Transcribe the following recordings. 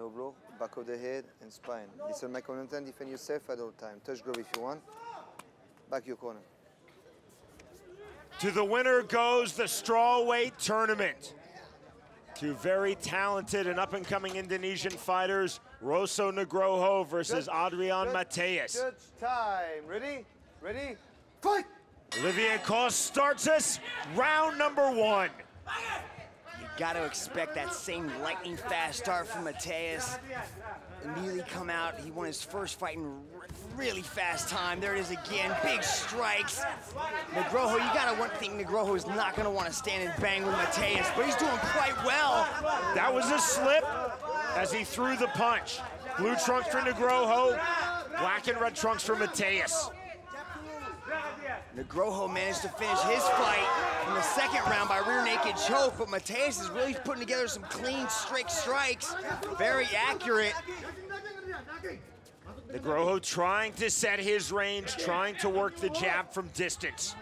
low blow, back of the head and spine. Listen my content, defend yourself at all time. Touch glove if you want. Back your corner. To the winner goes the strawweight tournament. Two very talented and up-and-coming Indonesian fighters, Roso Nugroho versus Adrian Mattheis. Judge time. Ready? Ready? Fight! Olivier Coste starts us round number 1. You got to expect that same lightning fast start from Mattheis. Immediately come out, he won his first fight in really fast time. There it is again, big strikes. Nugroho, you gotta think Nugroho is not gonna want to stand and bang with Mattheis, but he's doing quite well. That was a slip as he threw the punch. Blue trunks for Nugroho, black and red trunks for Mattheis. Nugroho managed to finish his fight in the second round by rear naked choke, but Mattheis is really putting together some clean, strict strikes. Very accurate. Nugroho trying to set his range, trying to work the jab from distance.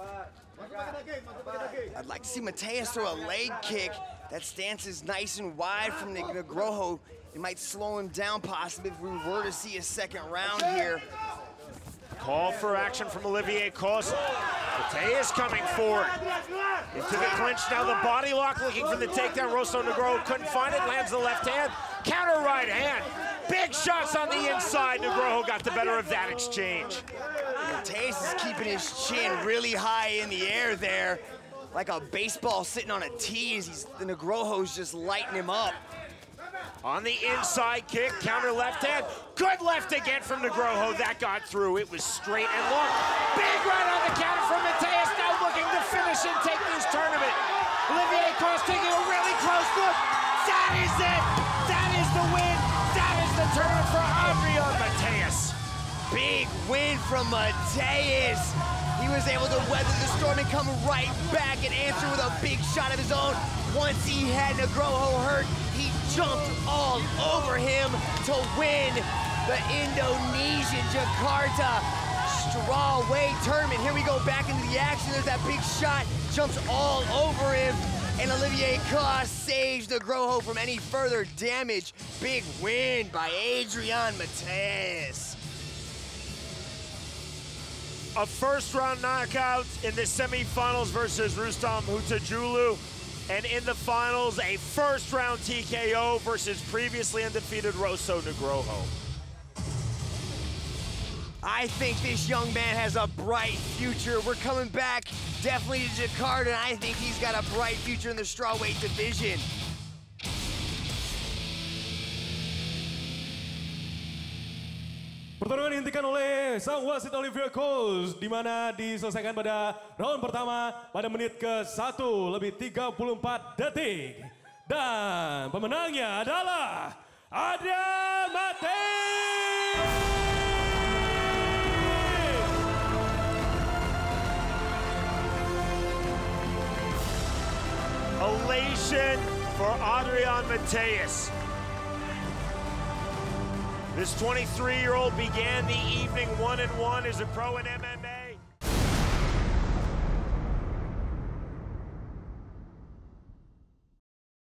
I'd like to see Mattheis throw a leg kick. That stance is nice and wide from Nugroho. It might slow him down possibly if we were to see a second round here. Call for action from Olivier Coste. Mattheis coming forward. Into the clinch, now the body lock, looking for the takedown. Roso Nugroho couldn't find it, lands the left hand. Counter right hand. Big shots on the inside. Nugroho got the better of that exchange. Mattheis is keeping his chin really high in the air there, like a baseball sitting on a tee. The Nugroho's just lighting him up. On the inside kick, counter left hand. Good left again from Nugroho. That got through. It was straight and long. Big right on the counter from Mattheis, now looking to finish and take this tournament. Olivier Coste taking a really close look. That is it. That is the win. That is the tournament for Adrian Mattheis. Big win from Mattheis. He was able to weather the storm and come right back and answer with a big shot of his own. Once he had Nugroho hurt, he jumped all over him to win the Indonesia Jakarta Strawweight tournament. Here we go back into the action. There's that big shot, jumps all over him, and Olivier Coste saves Nugroho from any further damage. Big win by Adrian Mattheis. A first-round knockout in the semifinals versus Rustam Hutajulu. And in the finals, a first-round TKO versus previously undefeated Roso Nugroho. I think this young man has a bright future. We're coming back definitely to Jakarta, and I think he's got a bright future in the strawweight division. Pertarungan dihentikan oleh sang wasit Olivier Coste, di mana diselesaikan pada round pertama pada menit ke-1 lebih 34 detik. Dan pemenangnya adalah Adrian Mattheis. Elation for Adrian Mattheis. This 23-year-old began the evening 1-1 as a pro in MMA.